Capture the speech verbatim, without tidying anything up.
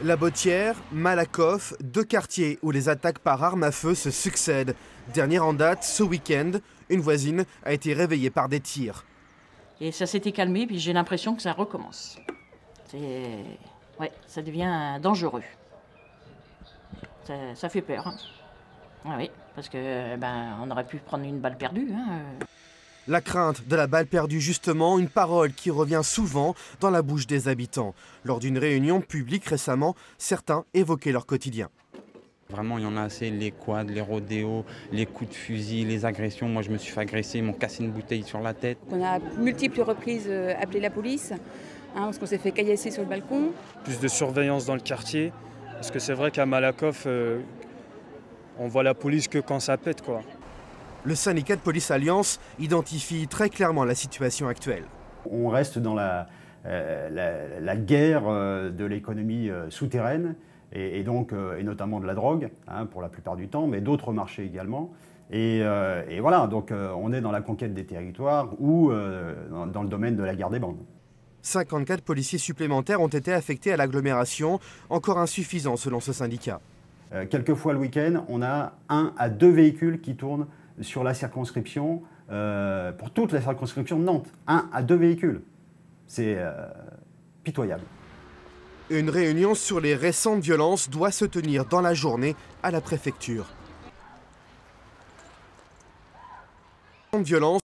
La Bottière, Malakoff, deux quartiers où les attaques par arme à feu se succèdent. Dernière en date, ce week-end, une voisine a été réveillée par des tirs. Et ça s'était calmé, puis j'ai l'impression que ça recommence. C'est... Ouais, ça devient dangereux. Ça, ça fait peur. Hein. Ah oui, parce que ben, on aurait pu prendre une balle perdue. Hein. La crainte de la balle perdue, justement, une parole qui revient souvent dans la bouche des habitants. Lors d'une réunion publique récemment, certains évoquaient leur quotidien. Vraiment, il y en a assez, les quads, les rodéos, les coups de fusil, les agressions. Moi, je me suis fait agresser, ils m'ont cassé une bouteille sur la tête. On a à multiples reprises appelé la police, hein, parce qu'on s'est fait caillasser sur le balcon. Plus de surveillance dans le quartier, parce que c'est vrai qu'à Malakoff, euh, on voit la police que quand ça pète, quoi. Le syndicat de Police Alliance identifie très clairement la situation actuelle. On reste dans la, euh, la, la guerre euh, de l'économie euh, souterraine, et, et donc euh, et notamment de la drogue, hein, pour la plupart du temps, mais d'autres marchés également. Et, euh, et voilà, donc euh, on est dans la conquête des territoires ou euh, dans, dans le domaine de la guerre des bandes. cinquante-quatre policiers supplémentaires ont été affectés à l'agglomération, encore insuffisant selon ce syndicat. Euh, quelquefois le week-end, on a un à deux véhicules qui tournent sur la circonscription, euh, pour toute la circonscription de Nantes. Un à deux véhicules. C'est euh, pitoyable. Une réunion sur les récentes violences doit se tenir dans la journée à la préfecture. Violence